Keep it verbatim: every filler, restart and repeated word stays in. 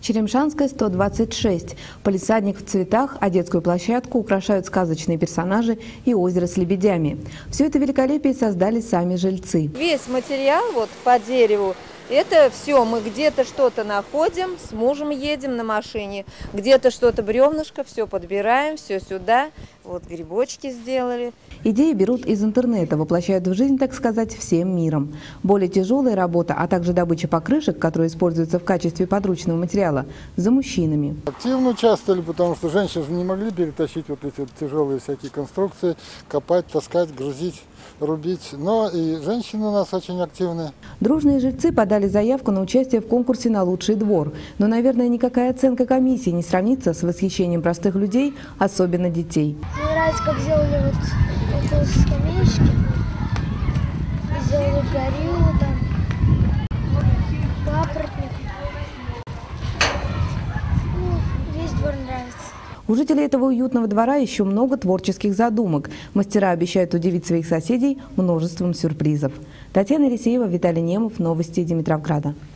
Черемшанская, сто двадцать шесть. Палисадник в цветах, а детскую площадку украшают сказочные персонажи и озеро с лебедями. Все это великолепие создали сами жильцы. Весь материал вот по дереву, это все мы где-то что-то находим, с мужем едем на машине, где-то что-то бревнышко, все подбираем, все сюда. Вот грибочки сделали. Идеи берут из интернета, воплощают в жизнь, так сказать, всем миром. Более тяжелая работа, а также добыча покрышек, которые используются в качестве подручного материала, за мужчинами. Активно участвовали, потому что женщины же не могли перетащить вот эти вот тяжелые всякие конструкции, копать, таскать, грузить, рубить. Но и женщины у нас очень активные. Дружные жильцы подали заявку на участие в конкурсе на лучший двор. Но, наверное, никакая оценка комиссии не сравнится с восхищением простых людей, особенно детей. Мне нравится, как сделали вот около скамеечки, сделали гориллу там, папоротник. Ну, весь двор нравится. У жителей этого уютного двора еще много творческих задумок. Мастера обещают удивить своих соседей множеством сюрпризов. Татьяна Елисеева, Виталий Немов. Новости Димитровграда.